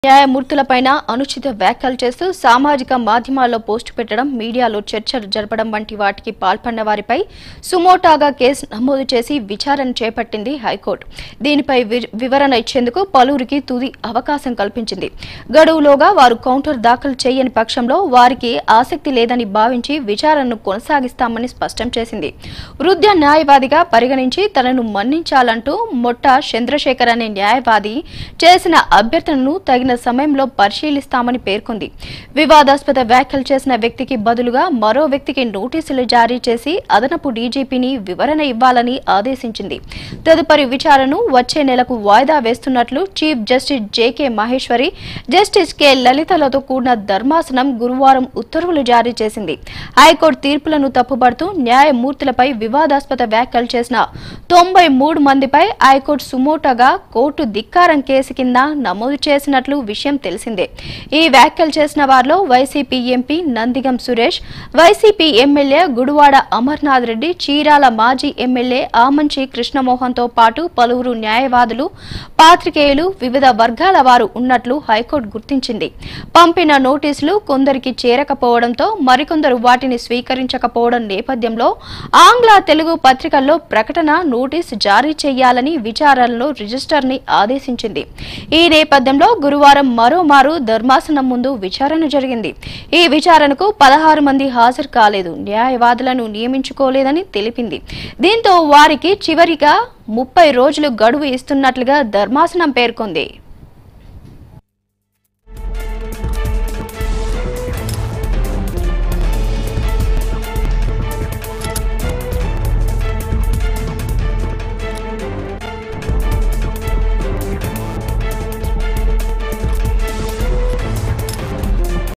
న్యాయమూర్తులపైన అనుచిత వ్యాఖ్యలు చేస్తూ సామాజిక మాధ్యమాల్లో పోస్టు పెట్టడం, మీడియాలో చర్చలు జరపడం వంటి వాటికి పాల్పడిన వారిపై సుమోటాగా కేసు నమోదు చేసి విచారణ చేపట్టింది హైకోర్టు. దీనిపై వివరణ ఇచ్చేందుకు పలువురికి తుది అవకాశం కల్పించింది. గడువులోగా వారు కౌంటర్ దాఖలు చేయని పక్షంలో వారికి ఆసక్తి లేదని భావించి విచారణను కొనసాగిస్తామని స్పష్టం చేసింది. వృద్ధ న్యాయవాదిగా పరిగణించి తనను మన్నించాలంటూ మొట్ట చంద్రశేఖర్ అనే న్యాయవాది చేసిన అభ్యర్థనను తగిన సమయంలో పరిశీలిస్తామని పేర్కొంది. వివాదాస్పద వ్యాఖ్యలు చేసిన వ్యక్తికి బదులుగా మరో వ్యక్తికి నోటీసులు జారీ చేసి అదనపు డీజీపీని వివరణ ఇవ్వాలని ఆదేశించింది. తదుపరి విచారణను వచ్చే నెలకు వాయిదా వేస్తున్నట్లు chief justice J K Maheshwari, justice K లలితలతో కూడిన ధర్మాసనం గురువారం ఉత్తర్వులు జారీ చేసింది. హైకోర్టు తీర్పులను తప్పుపడుతూ న్యాయమూర్తులపై వివాదాస్పద వ్యాఖ్యలు చేసిన 93 మందిపై హైకోర్టు సుమోటోగా కోర్టు ధిక్కారం కేసు కింద నమోదు చేసినట్లు విషయం తెలిసిందే. ఈ వ్యాఖ్యలు చేసిన వారిలో YCP MP Nandigam Suresh, YCP MLA Gudivada Amarnath Reddy, Chirala మాజీ ఎమ్మెల్యే ఆమంచి కృష్ణమోహన్ తో పాటు పలువురు న్యాయవాదులు, పాత్రికేయులు, వివిధ వర్గాల వారు ఉన్నట్లు హైకోర్టు గుర్తించింది. పంపిన నోటీసులు కొందరికి చేరకపోవడంతో మరికొందరు వాటిని స్వీకరించకపోవడం నేపథ్యంలో ఆంగ్ల, తెలుగు పత్రికల్లో ప్రకటన నోటీసు జారీ చేయాలని విచారణలో రిజిస్టర్ని ఆదేశించింది. ఈ నేపథ్యంలో గురువారం మరోమారు ధర్మాసనం ముందు విచారణ జరిగింది. ఈ విచారణకు 16 మంది హాజరు కాలేదు, న్యాయవాదులను నియమించుకోలేదని తెలిపింది. దీంతో వారికి చివరిగా 30 రోజులు గడువు ఇస్తున్నట్లుగా ధర్మాసనం పేర్కొంది.